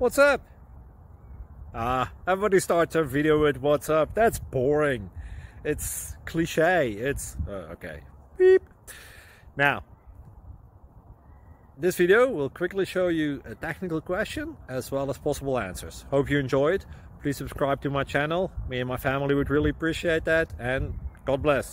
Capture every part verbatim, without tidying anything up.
what's up? Ah, everybody starts their video with what's up. That's boring. It's cliche. It's, uh, okay. Beep. Now, this video will quickly show you a technical question as well as possible answers. Hope you enjoyed. Please subscribe to my channel. Me and my family would really appreciate that, and God bless.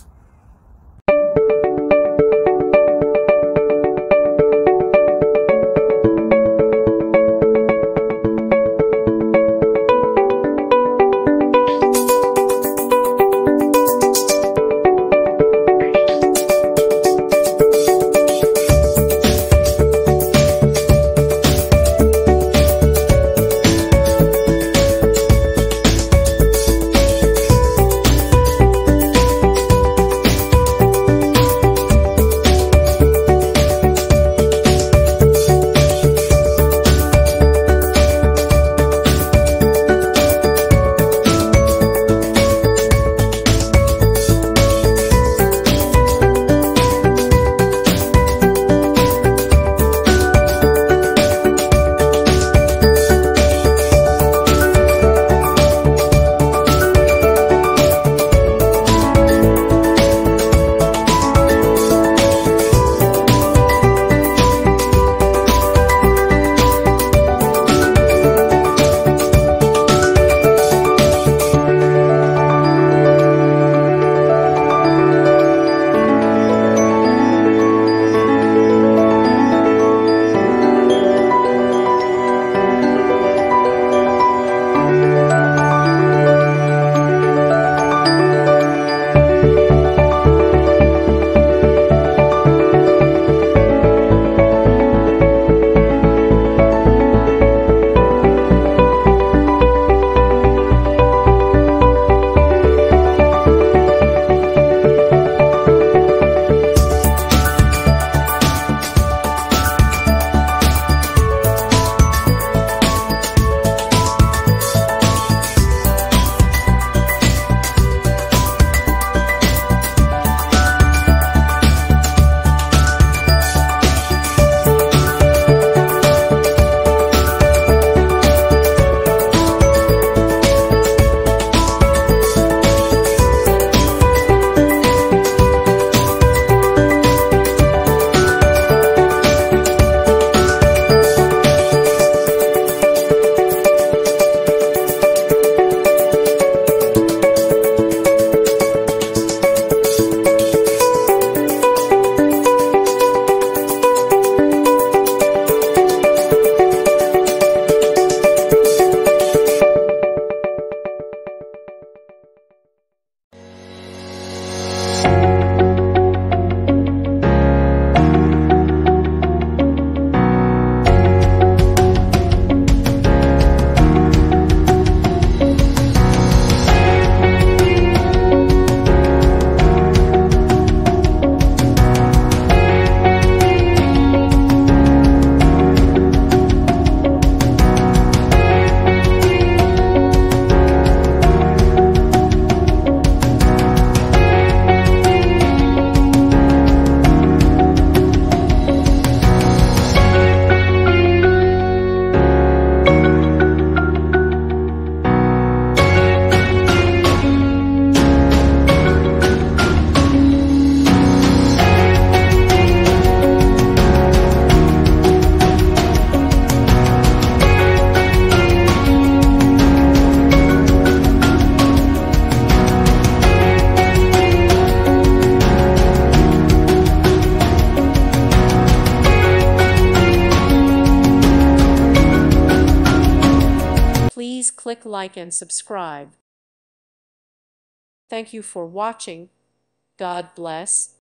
Please click like and subscribe. Thank you for watching. God bless.